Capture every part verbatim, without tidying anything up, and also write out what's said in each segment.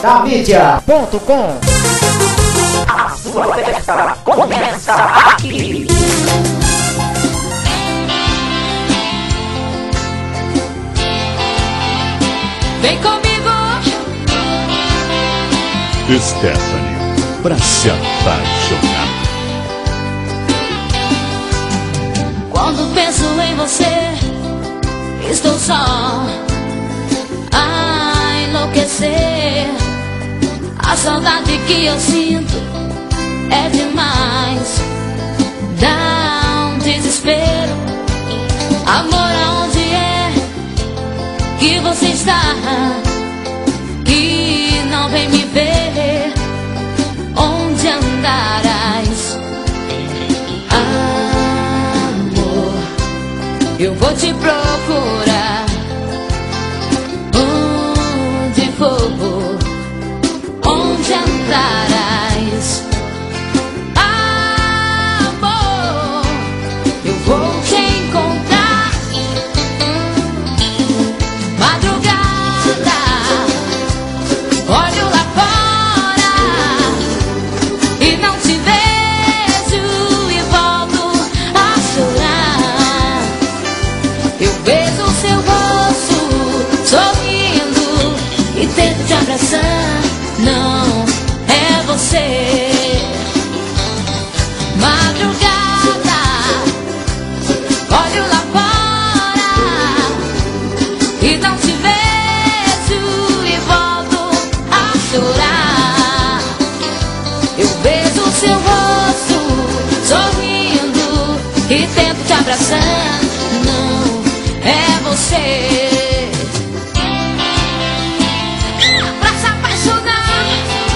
da mídia ponto com. A sua festa começa aqui. Vem comigo, Stephanie, pra se apaixonar. quando penso em você, estou só a enlouquecer. A saudade que eu sinto é demais, dá um desespero. Amor, aonde é que você está? Que não vem me ver, onde andarás? Amor, eu vou te procurar, onde for, onde andarás? Amor, eu vou te encontrar. Madrugada, olho lá fora e não te vejo e volto a chorar. Eu vejo o seu rosto sorrindo e tento te abraçar. Não é você. Madrugada, olho lá fora e não te vejo e volto a chorar. Eu vejo o seu rosto sorrindo e tento te abraçar. Não é você. Pra se apaixonar,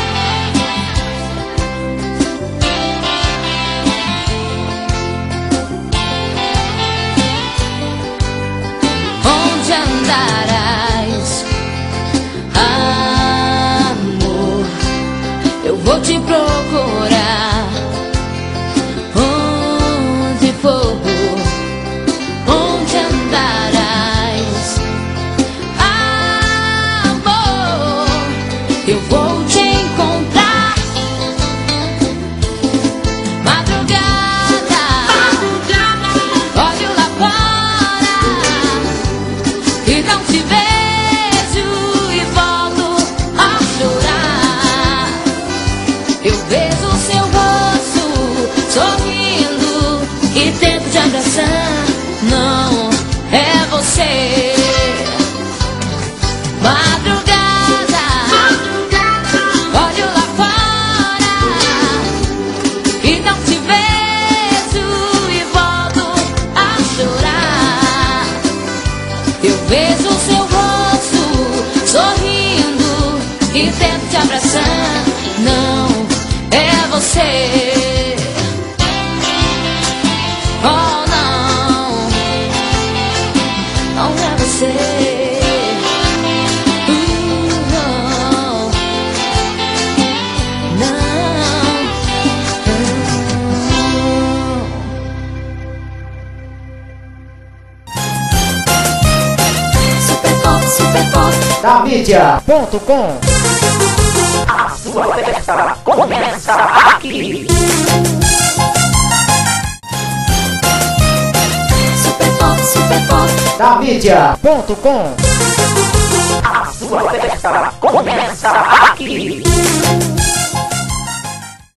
onde andarás? Amor, eu vou te procurar, onde for, onde andarás? Amor, eu vou te encontrar. Madrugada, olho lá fora e não te vejo e volto a chorar. Eu vejo o seu rosto sorrindo e tento te abraçar. Não é você. Madrugada, olho lá fora e não te vejo e volto a chorar. Eu vejo o seu rosto sorrindo e tento te abraçar. Não é você. Oh, não, não é você. Uh, não, Super Pop, Super Pop, Da mídia ponto com. a sua festa começa aqui. Super Pop, Super Pop, Da mídia ponto com. a sua festa começa aqui.